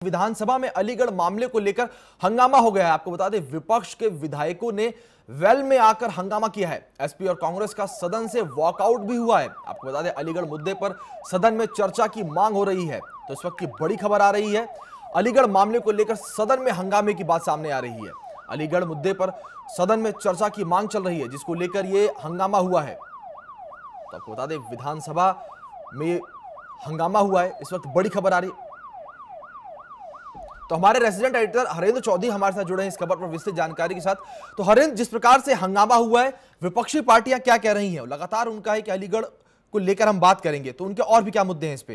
विधानसभा में अलीगढ़ मामले को लेकर हंगामा हो गया है। आपको बता दें, विपक्ष के विधायकों ने वेल में आकर हंगामा किया है। एसपी और कांग्रेस का सदन से वॉकआउट भी हुआ है। आपको बता दें, अलीगढ़ मुद्दे पर सदन में चर्चा की मांग हो रही है। तो इस वक्त की बड़ी खबर आ रही है, अलीगढ़ मामले को लेकर सदन में हंगामे की बात सामने आ रही है। अलीगढ़ मुद्दे पर सदन में चर्चा की मांग चल रही है, जिसको लेकर यह हंगामा हुआ है। तो आपको बता दें, विधानसभा में हंगामा हुआ है। इस वक्त बड़ी खबर आ रही है। तो हमारे रेसिडेंट एडिटर हरेंद्र चौधरी हमारे साथ जुड़े हैं इस खबर पर विस्तृत जानकारी के साथ। तो हरेंद्र, जिस प्रकार से हंगामा हुआ है, विपक्षी पार्टियां क्या कह रही हैं? लगातार उनका है कि अलीगढ़ को लेकर हम बात करेंगे, तो उनके और भी क्या मुद्दे हैं इस पे?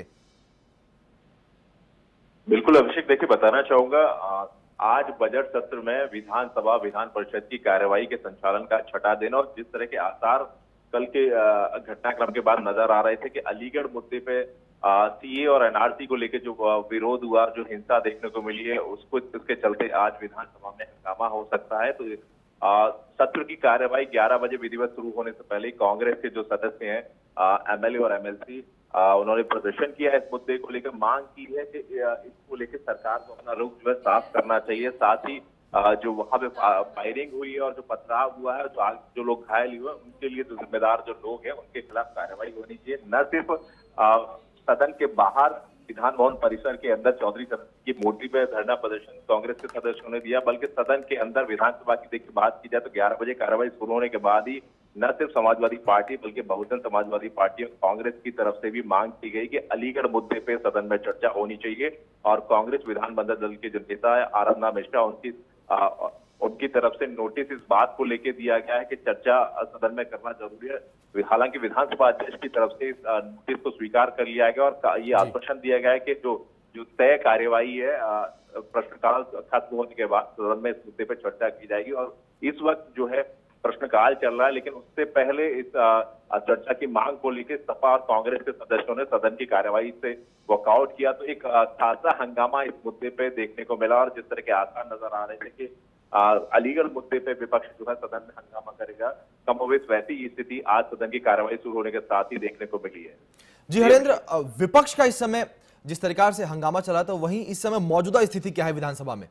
बिल्कुल अभिषेक, देखिए बताना चाहूंगा, आज बजट सत्र में विधानसभा विधान परिषद की कार्यवाही के संचालन का छठा दिन, और जिस तरह के आसार कल के घटनाक्रम के बाद नजर आ रहे थे कि अलीगढ़ मुद्दे पे सीए और एनआरसी को लेकर जो विरोध हुआ, जो हिंसा देखने को मिली है, उसके चलते आज विधानसभा में हंगामा हो सकता है। तो सत्र की कार्यवाही 11 बजे विधिवत शुरू होने से पहले कांग्रेस के जो सदस्य हैं, एमएलए और एमएलसी, उन्होंने प्रदर्शन किया है। इस मुद्दे को लेकर मांग की है कि इसको लेकर सरकार को अपना रुख जो है साफ करना चाहिए। साथ ही जो वहां पे फायरिंग हुई है और जो पथराव हुआ है, जो लोग घायल हुए, उनके लिए जो जिम्मेदार जो लोग हैं, उनके खिलाफ कार्रवाई होनी चाहिए। न सिर्फ सदन के बाहर विधान भवन परिसर के अंदर चौधरी की मूर्ति पर धरना प्रदर्शन कांग्रेस के सदस्यों ने दिया, बल्कि सदन के अंदर विधानसभा की देखिए बात की जाए तो 11 बजे कार्रवाई शुरू होने के बाद ही न सिर्फ समाजवादी पार्टी बल्कि बहुजन समाजवादी पार्टी और कांग्रेस की तरफ से भी मांग की गई कि अलीगढ़ मुद्दे पे सदन में चर्चा होनी चाहिए। और कांग्रेस विधानमंडल दल के जो नेता है आराधना मिश्रा, उनकी तरफ से नोटिस इस बात को लेकर दिया गया है कि चर्चा सदन में करना जरूरी है। हालांकि विधानसभा अध्यक्ष की तरफ से इस नोटिस को स्वीकार कर लिया गया और ये आश्वासन दिया गया है कि जो तय कार्यवाही है प्रश्नकाल खत्म होने के बाद सदन में इस मुद्दे पर चर्चा की जाएगी। और इस वक्त जो है प्रश्नकाल चल रहा है, लेकिन उससे पहले इस चर्चा की मांग को लेकर सपा और कांग्रेस के सदस्यों ने सदन की कार्यवाही से वॉकआउट किया। तो एक खासा हंगामा इस मुद्दे पे देखने को मिला, और जिस तरह के आसार नजर आ रहे थे कि अलीगढ़ मुद्दे पे विपक्ष जो है सदन में हंगामा करेगा, कमोबेश वैसी स्थिति आज सदन की कार्यवाही शुरू होने के साथ ही देखने को मिली है। जी हरेंद्र, विपक्ष का इस समय जिस तरीका से हंगामा चला था, वहीं इस समय मौजूदा स्थिति क्या है विधानसभा में?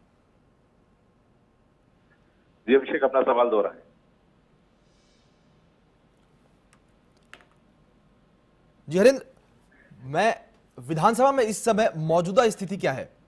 जी अभिषेक, अपना सवाल दोहराएं। जी हरेंद्र, मैं विधानसभा में इस समय मौजूदा स्थिति क्या है?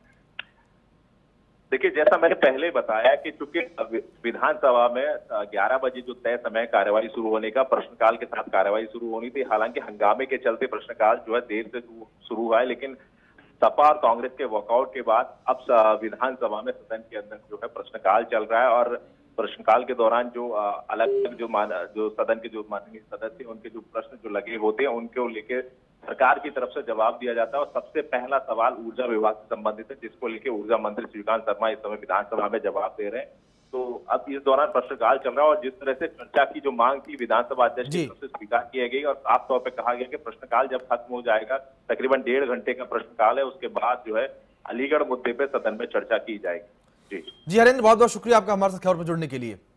देखिए, जैसा मैंने पहले बताया कि चूंकि विधानसभा में 11 बजे जो तय समय कार्यवाही शुरू होने का, प्रश्नकाल के साथ कार्यवाही शुरू होनी थी। हालांकि हंगामे के चलते प्रश्नकाल जो है देर से शुरू हुआ है, लेकिन सपा और कांग्रेस के वॉकआउट के बाद अब विधानसभा में सदन के अंदर जो है प्रश्नकाल चल रहा है। और प्रश्नकाल के दौरान जो अलग जो सदन के जो माननीय सदस्य उनके जो प्रश्न जो लगे होते हैं, उनको लेकर सरकार की तरफ से जवाब दिया जाता है। और सबसे पहला सवाल ऊर्जा विभाग से संबंधित है, जिसको लेकर ऊर्जा मंत्री श्रीकांत शर्मा इस समय विधानसभा में जवाब दे रहे हैं। तो अब इस दौरान प्रश्नकाल चल रहा है, और जिस तरह से चर्चा की जो मांग थी विधानसभा अध्यक्ष की तरफ से स्वीकार किया गई, और साफ तौर पर कहा गया कि प्रश्नकाल जब खत्म हो जाएगा, तकरीबन 1.5 घंटे का प्रश्नकाल है, उसके बाद जो है अलीगढ़ मुद्दे पे सदन में चर्चा की जाएगी। जी हरेंद्र, बहुत बहुत शुक्रिया आपका हमारे साथ खबर पर जुड़ने के लिए।